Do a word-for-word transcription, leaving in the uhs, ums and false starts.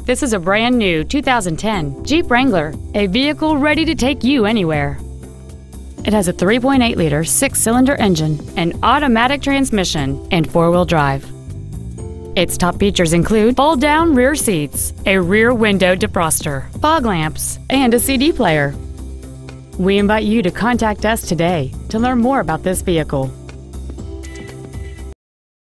This is a brand new two thousand ten Jeep Wrangler, a vehicle ready to take you anywhere. It has a three point eight liter six-cylinder engine, an automatic transmission, and four-wheel drive. Its top features include fold-down rear seats, a rear window defroster, fog lamps, and a C D player. We invite you to contact us today to learn more about this vehicle.